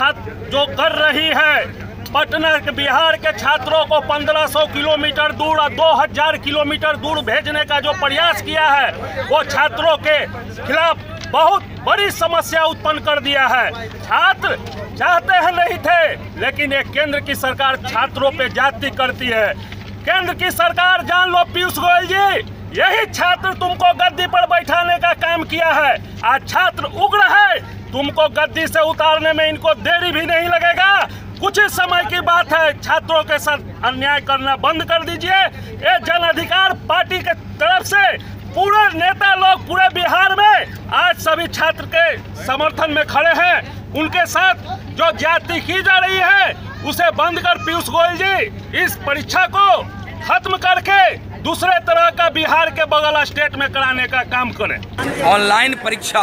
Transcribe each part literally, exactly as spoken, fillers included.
छात्र जो कर रही है, पटना के बिहार के छात्रों को पंद्रह सौ किलोमीटर दूर और दो हज़ार किलोमीटर दूर भेजने का जो प्रयास किया है, वो छात्रों के खिलाफ बहुत बड़ी समस्या उत्पन्न कर दिया है। छात्र चाहते हैं नहीं थे, लेकिन ये केंद्र की सरकार छात्रों पे जाति करती है। केंद्र की सरकार, जान लो पीयूष गोयल जी, यही छात्र तुमको गद्दी पर बैठाने का काम किया है। आज छात्र उग्र है, तुमको गद्दी से उतारने में इनको देरी भी नहीं लगेगा। कुछ ही समय की बात है, छात्रों के साथ अन्याय करना बंद कर दीजिए। ये जन अधिकार पार्टी के तरफ से पूरे नेता लोग पूरे बिहार में आज सभी छात्र के समर्थन में खड़े हैं। उनके साथ जो ज्यादती की जा रही है उसे बंद कर पीयूष गोयल जी इस परीक्षा को खत्म करके दूसरे तरह का बिहार के बगल स्टेट में कराने का काम करें। ऑनलाइन परीक्षा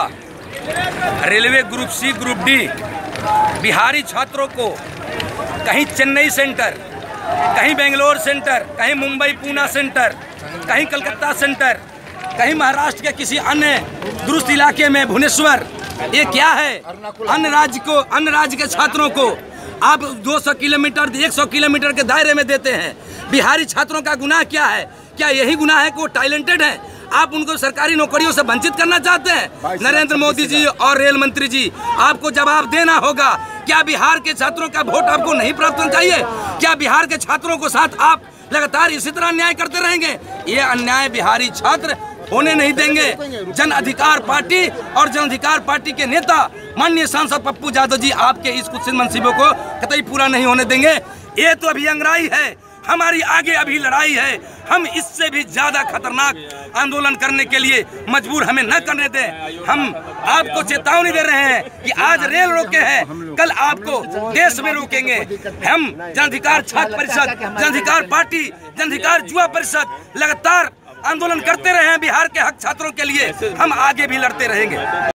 railway group C, group D, Bihari छात्रों को कहीं चेन्नई सेंटर, कहीं बेंगलोर सेंटर, कहीं मुंबई पूना सेंटर, कहीं कलकत्ता सेंटर, कहीं महाराष्ट्र के किसी अन्य दुरुस्त इलाके में भुवनेश्वर, ये क्या है? अन्य राज्य को, अन्य राज्य के छात्रों को आप दो सौ किलोमीटर, एक सौ किलोमीटर के दायरे में देते हैं। बिहारी छात्रों का गुनाह क्या है? क्या यही गुनाह है कि वो टैलेंटेड हैं? आप उनको सरकारी नौकरियों से वंचित करना चाहते हैं? नरेंद्र मोदी जी और रेल मंत्री जी, आपको जवाब देना होगा। क्या बिहार के छात्रों का वोट आपको नहीं प्राप्त होना चाहिए? क्या बिहार के छात्रों को साथ आप लगातार इसी तरह अन्याय करते रहेंगे? ये अन्याय बिहारी छात्र होने नहीं देंगे। जन अधिकार पार्टी और जन अधिकार पार्टी के नेता माननीय सांसद पप्पू यादव जी आपके इस कुत्सित मंसूबों को कतई पूरा नहीं होने देंगे। ये तो अभी अंगड़ाई है, हमारी आगे अभी लड़ाई है। हम इससे भी ज्यादा खतरनाक आंदोलन करने के लिए मजबूर हमें न करने दें। हम आपको चेतावनी दे रहे हैं कि आज रेल रोके हैं, कल आपको देश में रोकेंगे। हम जन अधिकार छात्र परिषद, जन अधिकार पार्टी, जन अधिकार युवा परिषद लगातार आंदोलन करते रहे हैं बिहार के हक छात्रों के लिए। हम आगे भी लड़ते रहेंगे।